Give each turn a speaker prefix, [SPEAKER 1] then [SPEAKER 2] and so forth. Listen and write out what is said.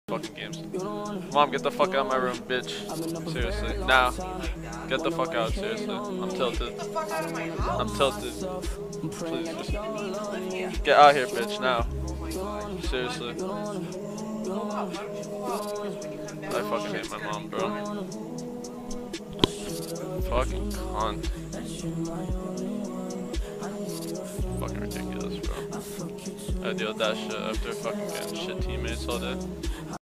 [SPEAKER 1] fucking games. Mom, get the fuck out of my room, bitch. Seriously. Now. Get the fuck out, seriously. I'm tilted. I'm tilted. Please just get out here, bitch, now. Seriously. I fucking hate my mom, bro. Fucking cunt. Fucking ridiculous, bro. I deal with that shit after fucking getting shit teammates all day.